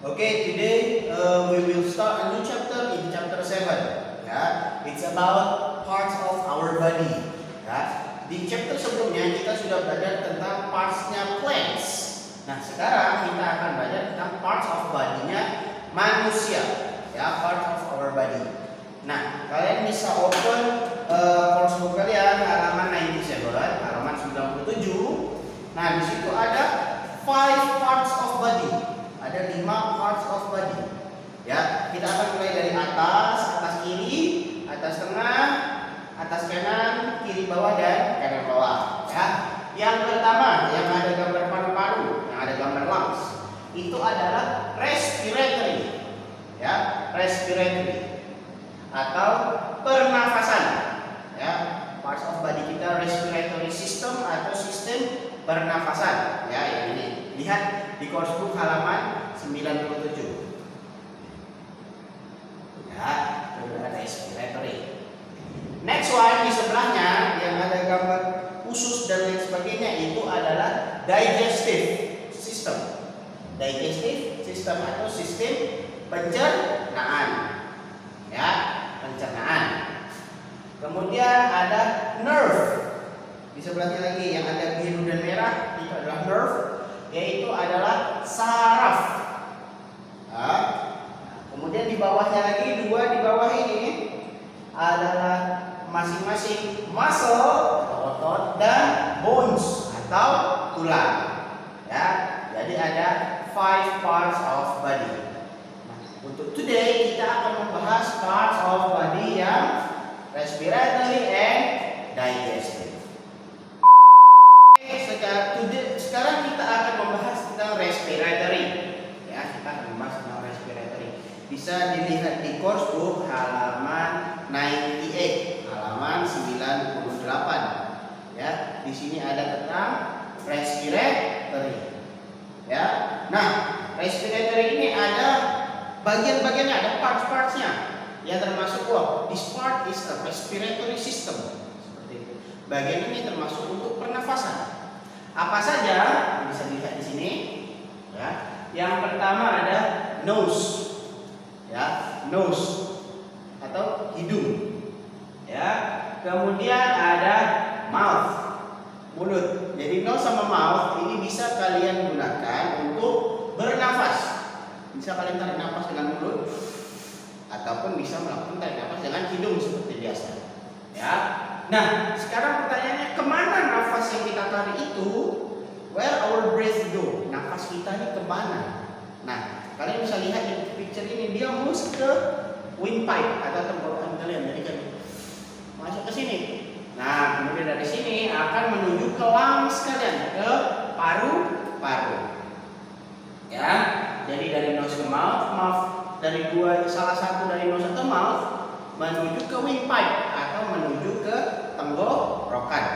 Okay, today we will start a new chapter in chapter 7. Ya, it's about parts of our body. Ya, di chapter sebelumnya kita sudah belajar tentang parts-nya plants. Nah, sekarang kita akan belajar tentang parts of body-nya manusia. Ya, parts of our body. Nah, kalian bisa open course book kalian halaman 97, halaman 97. Nah, di situ ada 5 parts of body. Ada 5 parts of body. Ya, kita akan mulai dari atas kiri, atas tengah, atas kanan, kiri bawah dan kanan bawah. Ya. Yang pertama, yang ada gambar paru-paru, yang ada gambar lungs, itu adalah respiratory. Ya, respiratory atau pernafasan. Ya, parts of body kita respiratory system atau sistem pernafasan. Ya, yang ini. Lihat di course book halaman 97. Ya, itu ada respiratory. Next one di sebelahnya yang ada gambar usus dan lain sebagainya itu adalah digestive system. Digestive system atau sistem pencernaan. Ya, pencernaan. Kemudian ada nerve. Di sebelahnya lagi yang ada biru dan merah itu adalah nerve, yaitu adalah saraf. Nah, kemudian di bawahnya lagi, dua di bawah ini adalah masing-masing muscle atau otot dan bones atau tulang. Ya, jadi ada 5 parts of body. Nah, untuk today kita akan membahas parts of body yang respiratory and digestive. Sekarang kita akan membahas tentang respiratory. Ya, kita akan membahas tentang respiratory. Bisa dilihat di course book halaman 98, halaman 98. Ya, di sini ada tentang respiratory. Ya. Nah, respiratory ini ada bagian-bagiannya, ada parts-partsnya. Ya, termasuk this part is a respiratory system. Seperti itu. Bagian ini termasuk untuk pernafasan. Apa saja bisa dilihat di sini. Ya. Yang pertama ada nose. Ya, nose atau hidung. Ya. Kemudian ada mouth, mulut. Jadi nose sama mouth ini bisa kalian gunakan untuk bernafas. Bisa kalian tarik nafas dengan mulut ataupun bisa melakukan tarik nafas dengan hidung seperti biasa. Ya. Nah, sekarang pertanyaannya, kemana nafas yang kita tarik itu? Where our breath go? Nafas kita ini kemana? Nah, kalian bisa lihat di picture ini, dia masuk ke windpipe atau tenggorokan kalian. Jadi kan masuk ke sini. Nah, kemudian dari sini akan menuju ke lungs kalian, ke paru-paru. Ya, jadi dari nose ke mouth dari salah satu dari nose ke mouth menuju ke windpipe atau menuju ke tenggorokan.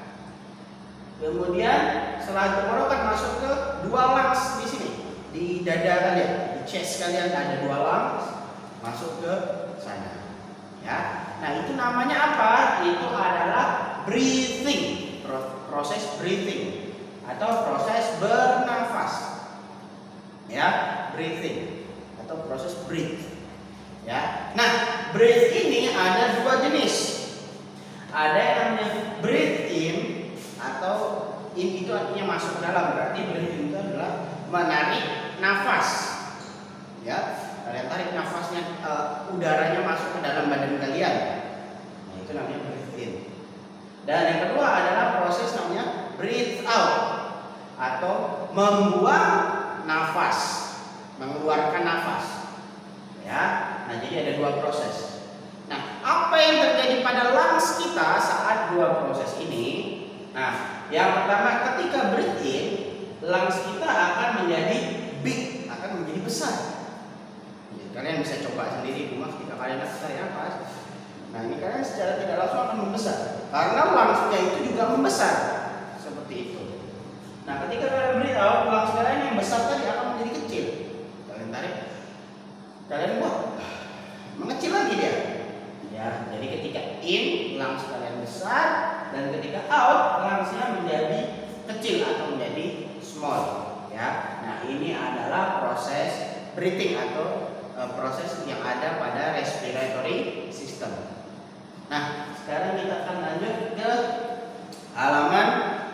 Kemudian setelah tenggorokan masuk ke 2 lungs di sini, di dada kalian, di chest kalian ada 2 lungs, masuk ke sana. Ya. Nah, itu namanya apa? Itu adalah breathing, proses breathing atau proses bernafas. Ya, breathing atau proses breathe. Ya. Nah, breath ini ada 2 jenis. Ada yang namanya breathe in atau in itu artinya masuk ke dalam, berarti breathe in itu adalah menarik nafas. Ya, kalian tarik nafasnya, udaranya masuk ke dalam badan kalian. Nah, itu namanya breathe in. Dan yang kedua adalah proses namanya breathe out atau membuang nafas, mengeluarkan nafas. Ya. Nah, jadi ada 2 proses. Nah, apa yang terjadi pada lungs kita saat 2 proses ini? Nah, yang pertama, ketika breathe in, lungs kita akan menjadi big, akan menjadi besar. Jadi, kalian bisa coba sendiri di rumah ketika kalian tarik nafas. Nah, ini kalian secara tidak langsung akan membesar, karena lungsnya itu juga membesar, seperti itu. Nah, ketika kalian breathe out, lungs kalian yang besar tadi akan menjadi kecil. Kalian tarik, kalian buang, mengecil lagi dia. Ya, jadi ketika in, lungs kalian besar, dan ketika out, lungsnya menjadi kecil atau menjadi small. Ya, nah ini adalah proses breathing atau proses yang ada pada respiratory system. Nah, sekarang kita akan lanjut ke halaman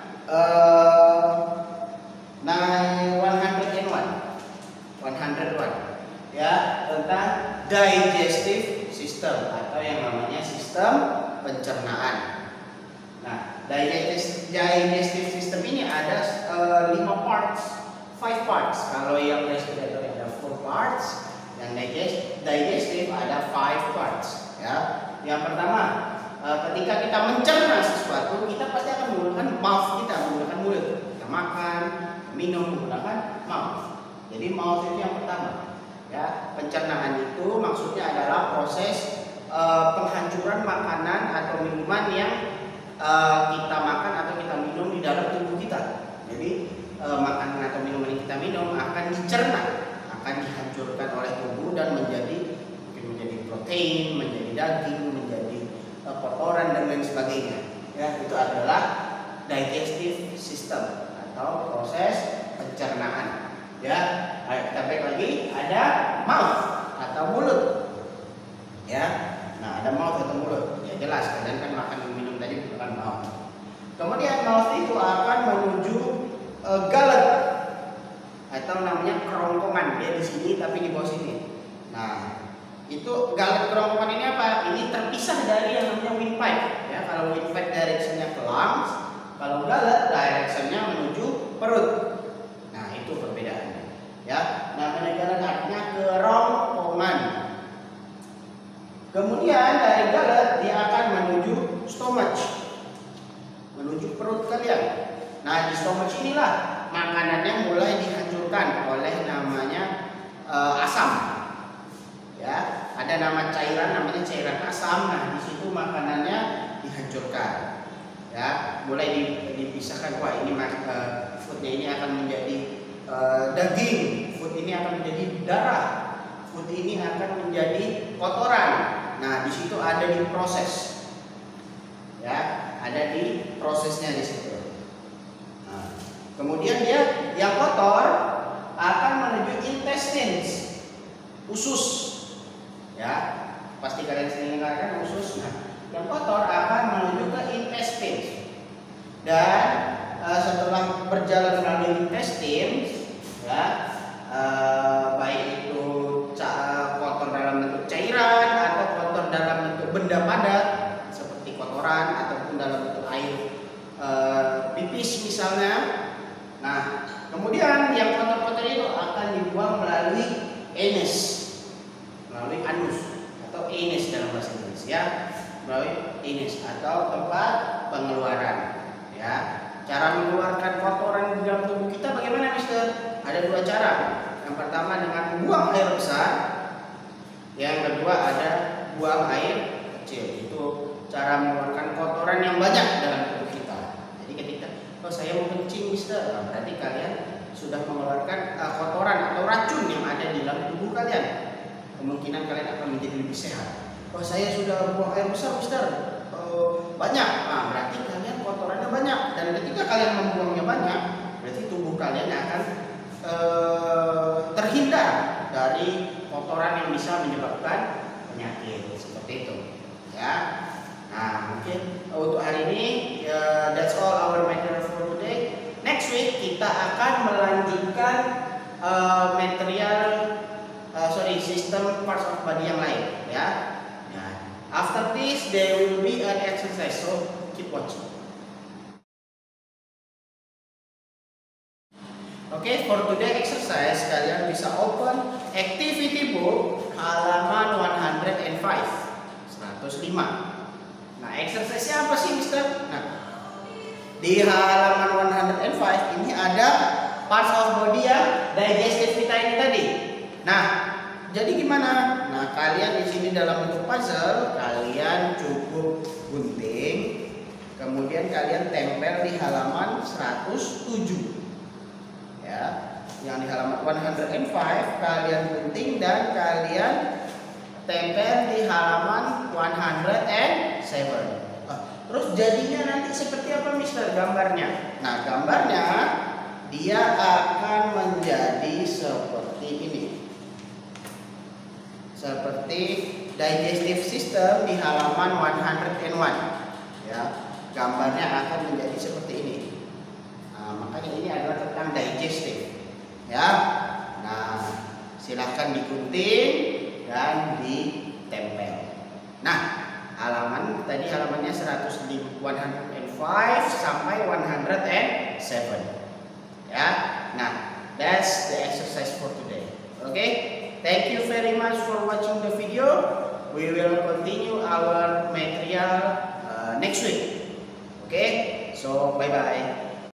101 ya, tentang digestive system atau yang namanya sistem pencernaan. Nah, digestive system ini ada 5 parts. Kalau yang respiratory ada 4 parts, yang digestive ada 5 parts ya. Yang pertama, ketika kita mencerna sesuatu, kita pasti akan menggunakan mouth kita, menggunakan mulut. Kita makan, minum menggunakan mouth. Jadi mouth itu yang pertama. Ya, pencernaan itu maksudnya adalah proses penghancuran makanan atau minuman yang kita makan atau kita minum di dalam tubuh kita. Jadi makanan atau minuman yang kita minum akan dicerna, akan dihancurkan oleh tubuh dan menjadi protein, menjadi daging, menjadi kotoran dan lain sebagainya. Ya, itu adalah digestive system atau proses pencernaan. Ya, ayo kita balik lagi. Ada mouth atau mulut. Ya, nah ada mouth atau mulut. Ya jelas, kalian kan makan dan minum tadi bukan mouth. Kemudian mouth itu akan menuju gullet atau namanya kerongkongan. Dia di sini tapi di bawah sini. Nah, itu gullet kerongkongan ini apa? Ini terpisah dari yang namanya windpipe. Ya, kalau windpipe directionnya ke lungs, kalau gullet directionnya menuju perut. Nah, itu perbedaannya. Ya, namanya gullet artinya kerongkongan. Kemudian dari gullet dia akan menuju stomach, menuju perut kalian. Nah, di stomach inilah makanannya mulai dihancurkan oleh namanya asam. Ya, ada nama cairan namanya cairan asam. Nah, di situ makanannya dihancurkan. Ya, mulai dipisahkan. Wah, ini foodnya ini akan menjadi daging, food ini akan menjadi darah, food ini akan menjadi kotoran. Nah, di situ ada di proses. Ya, ada di prosesnya di situ. Nah, kemudian dia yang kotor akan menuju intestines, usus. Ya, pasti kalian sering dengarkan usus. Nah, yang kotor akan menuju ke intestines. Dan setelah berjalan melalui intestines, ya, baik itu kotor dalam bentuk cairan atau kotor dalam bentuk benda padat seperti kotoran ataupun dalam bentuk air pipis misalnya. Nah, kemudian yang kotor-kotor itu akan dibuang melalui anus, melalui anus atau anus dalam bahasa Inggris ya, melalui anus atau tempat pengeluaran. Ya, cara mengeluarkan kotoran di dalam tubuh kita bagaimana, Mister? Ada 2 cara. Yang pertama dengan buang air besar, yang kedua ada buang air kecil. Itu cara mengeluarkan kotoran yang banyak dalam tubuh kita. Jadi ketika saya mau kencing, Mister, nah, berarti kalian sudah mengeluarkan kotoran atau racun yang ada di dalam tubuh kalian. Kemungkinan kalian akan menjadi lebih sehat. Saya sudah buang air besar, Mister, banyak. Nah, berarti kalian kotorannya banyak. Dan ketika kalian membuangnya banyak, berarti tubuh kalian akan terhindar dari kotoran yang bisa menyebabkan penyakit seperti itu. Ya. Nah, mungkin untuk hari ini that's all our material for today. Next week kita akan melanjutkan sistem parts of body yang lain. Ya. Nah, after this there will be an exercise, so keep watching. Oke, for today exercise kalian bisa open activity book halaman 105. Nah, exercise-nya apa sih, Mister? Nah, di halaman 105 ini ada parts of body yang digestive kita ini tadi. Nah, jadi gimana? Nah, kalian di sini dalam bentuk puzzle, kalian cukup gunting, kemudian kalian tempel di halaman 107. Ya, yang di halaman 105 kalian gunting dan kalian tempel di halaman 107. Terus jadinya nanti seperti apa, Mister, gambarnya? Nah, gambarnya dia akan menjadi seperti ini. seperti digestive system di halaman 101 ya, gambarnya akan menjadi seperti ini. Nah, makanya ini adalah tentang digestive ya. Nah, silahkan digunting dan ditempel. Nah, halaman tadi halamannya 105 sampai 107 ya. Nah, that's the exercise for today. Okay, thank you very much for watching the video. We will continue our material next week. Okay, so bye bye.